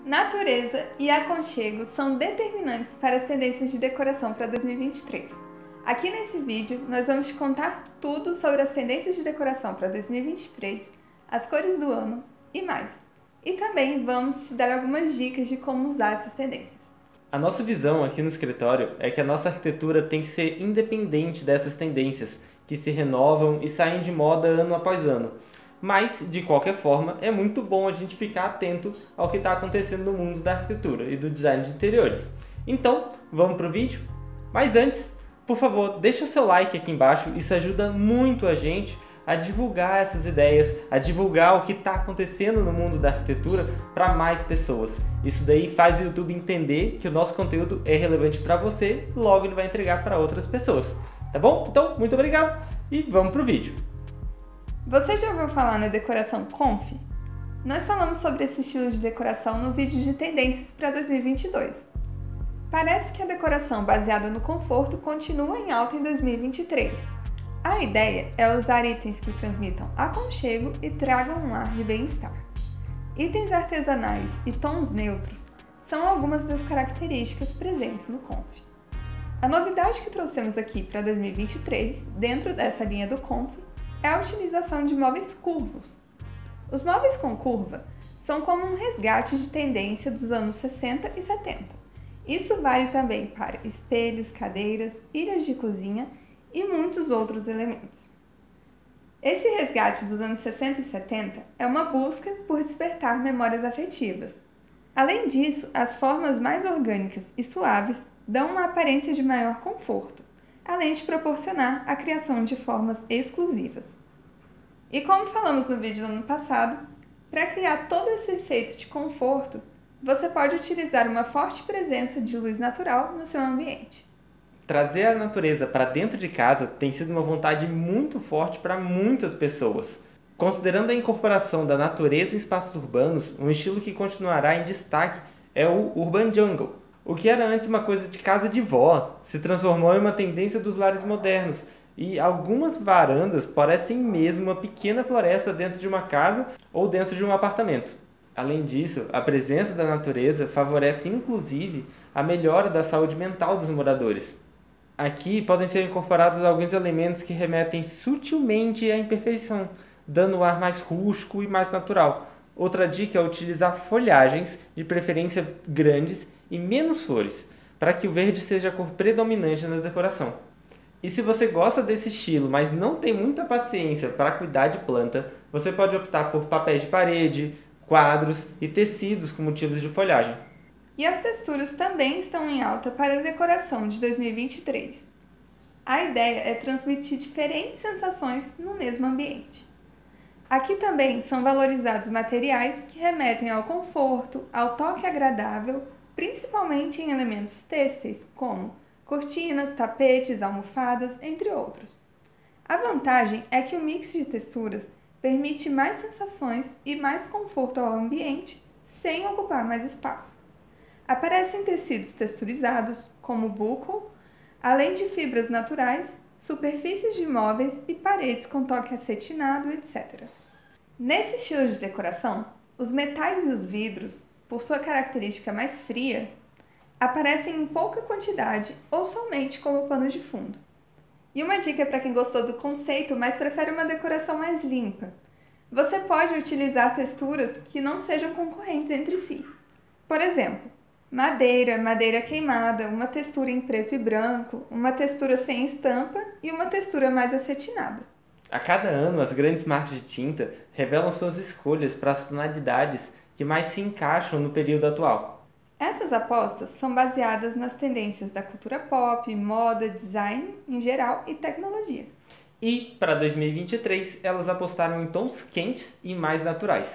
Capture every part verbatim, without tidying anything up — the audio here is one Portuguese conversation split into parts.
Natureza e aconchego são determinantes para as tendências de decoração para dois mil e vinte e três. Aqui nesse vídeo, nós vamos te contar tudo sobre as tendências de decoração para dois mil e vinte e três, as cores do ano e mais. E também vamos te dar algumas dicas de como usar essas tendências. A nossa visão aqui no escritório é que a nossa arquitetura tem que ser independente dessas tendências, que se renovam e saem de moda ano após ano. Mas, de qualquer forma, é muito bom a gente ficar atento ao que está acontecendo no mundo da arquitetura e do design de interiores. Então, vamos para o vídeo? Mas antes, por favor, deixa o seu like aqui embaixo, isso ajuda muito a gente a divulgar essas ideias, a divulgar o que está acontecendo no mundo da arquitetura para mais pessoas. Isso daí faz o YouTube entender que o nosso conteúdo é relevante para você, logo ele vai entregar para outras pessoas. Tá bom? Então, muito obrigado e vamos para o vídeo. Você já ouviu falar na decoração Conf? Nós falamos sobre esse estilo de decoração no vídeo de tendências para dois mil e vinte e dois. Parece que a decoração baseada no conforto continua em alta em dois mil e vinte e três. A ideia é usar itens que transmitam aconchego e tragam um ar de bem-estar. Itens artesanais e tons neutros são algumas das características presentes no Conf. A novidade que trouxemos aqui para dois mil e vinte e três, dentro dessa linha do Conf, é a utilização de móveis curvos. Os móveis com curva são como um resgate de tendência dos anos sessenta e setenta. Isso vale também para espelhos, cadeiras, ilhas de cozinha e muitos outros elementos. Esse resgate dos anos sessenta e setenta é uma busca por despertar memórias afetivas. Além disso, as formas mais orgânicas e suaves dão uma aparência de maior conforto, além de proporcionar a criação de formas exclusivas. E como falamos no vídeo do ano passado, para criar todo esse efeito de conforto, você pode utilizar uma forte presença de luz natural no seu ambiente. Trazer a natureza para dentro de casa tem sido uma vontade muito forte para muitas pessoas. Considerando a incorporação da natureza em espaços urbanos, um estilo que continuará em destaque é o Urban Jungle. O que era antes uma coisa de casa de vó, se transformou em uma tendência dos lares modernos, e algumas varandas parecem mesmo uma pequena floresta dentro de uma casa ou dentro de um apartamento. Além disso, a presença da natureza favorece inclusive a melhora da saúde mental dos moradores. Aqui podem ser incorporados alguns elementos que remetem sutilmente à imperfeição, dando um ar mais rústico e mais natural. Outra dica é utilizar folhagens, de preferência grandes e menos flores, para que o verde seja a cor predominante na decoração. E se você gosta desse estilo, mas não tem muita paciência para cuidar de planta, você pode optar por papéis de parede, quadros e tecidos com motivos de folhagem. E as texturas também estão em alta para a decoração de dois mil e vinte e três. A ideia é transmitir diferentes sensações no mesmo ambiente. Aqui também são valorizados materiais que remetem ao conforto, ao toque agradável, principalmente em elementos têxteis, como cortinas, tapetes, almofadas, entre outros. A vantagem é que o mix de texturas permite mais sensações e mais conforto ao ambiente, sem ocupar mais espaço. Aparecem tecidos texturizados, como buckle, além de fibras naturais, superfícies de móveis e paredes com toque acetinado, etcétera. Nesse estilo de decoração, os metais e os vidros, por sua característica mais fria, aparecem em pouca quantidade ou somente como pano de fundo. E uma dica para quem gostou do conceito, mas prefere uma decoração mais limpa. Você pode utilizar texturas que não sejam concorrentes entre si. Por exemplo, madeira, madeira queimada, uma textura em preto e branco, uma textura sem estampa e uma textura mais acetinada. A cada ano, as grandes marcas de tinta revelam suas escolhas para as tonalidades que mais se encaixam no período atual. Essas apostas são baseadas nas tendências da cultura pop, moda, design em geral e tecnologia. E, para dois mil e vinte e três, elas apostaram em tons quentes e mais naturais.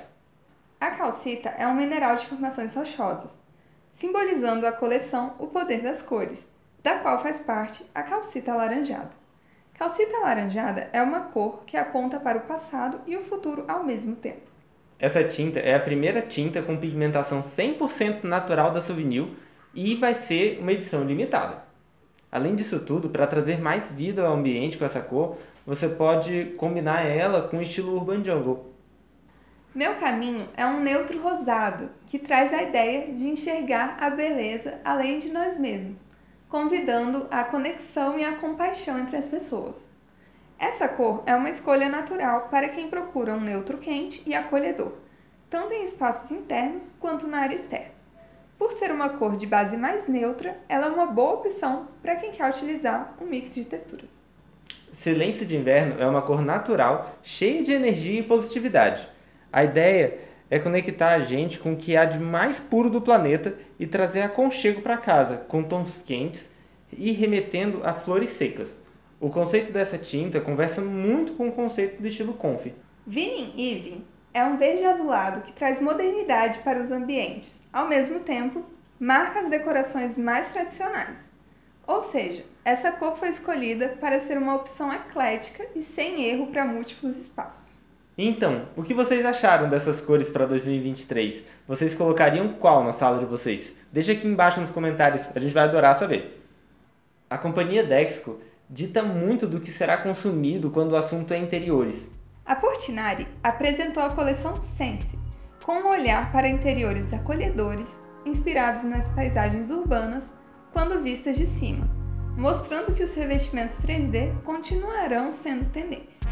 A calcita é um mineral de formações rochosas, simbolizando a coleção O Poder das Cores, da qual faz parte a calcita alaranjada. Calcita alaranjada é uma cor que aponta para o passado e o futuro ao mesmo tempo. Essa tinta é a primeira tinta com pigmentação cem por cento natural da Souvenir e vai ser uma edição limitada. Além disso tudo, para trazer mais vida ao ambiente com essa cor, você pode combinar ela com o estilo Urban Jungle. Meu caminho é um neutro rosado, que traz a ideia de enxergar a beleza além de nós mesmos, convidando a conexão e a compaixão entre as pessoas. Essa cor é uma escolha natural para quem procura um neutro quente e acolhedor, tanto em espaços internos quanto na área externa. Por ser uma cor de base mais neutra, ela é uma boa opção para quem quer utilizar um mix de texturas. Silêncio de Inverno é uma cor natural, cheia de energia e positividade. A ideia é conectar a gente com o que há de mais puro do planeta e trazer aconchego para casa, com tons quentes e remetendo a flores secas. O conceito dessa tinta conversa muito com o conceito do estilo Conf. Vining Eve é um verde azulado que traz modernidade para os ambientes, ao mesmo tempo, marca as decorações mais tradicionais. Ou seja, essa cor foi escolhida para ser uma opção eclética e sem erro para múltiplos espaços. Então, o que vocês acharam dessas cores para dois mil e vinte e três? Vocês colocariam qual na sala de vocês? Deixa aqui embaixo nos comentários, a gente vai adorar saber. A companhia Dexco dita muito do que será consumido quando o assunto é interiores. A Portinari apresentou a coleção Sense, com um olhar para interiores acolhedores, inspirados nas paisagens urbanas quando vistas de cima, mostrando que os revestimentos três D continuarão sendo tendência.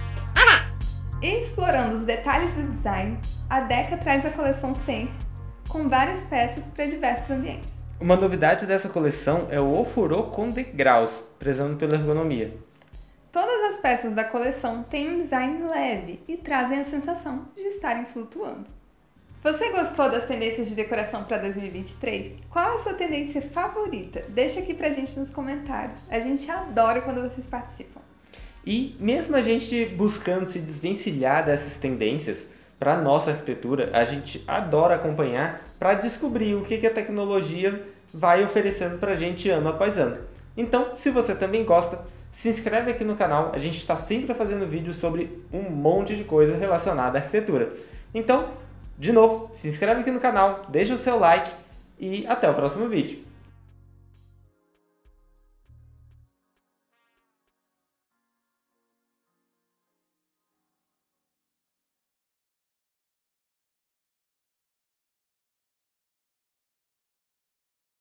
E explorando os detalhes do design, a Deca traz a coleção Sense, com várias peças para diversos ambientes. Uma novidade dessa coleção é o ofurô com degraus, prezando pela ergonomia. Todas as peças da coleção têm um design leve e trazem a sensação de estarem flutuando. Você gostou das tendências de decoração para dois mil e vinte e três? Qual é a sua tendência favorita? Deixa aqui pra gente nos comentários. A gente adora quando vocês participam. E mesmo a gente buscando se desvencilhar dessas tendências, para a nossa arquitetura, a gente adora acompanhar para descobrir o que a tecnologia vai oferecendo para a gente ano após ano. Então, se você também gosta, se inscreve aqui no canal, a gente está sempre fazendo vídeos sobre um monte de coisa relacionada à arquitetura. Então, de novo, se inscreve aqui no canal, deixa o seu like e até o próximo vídeo.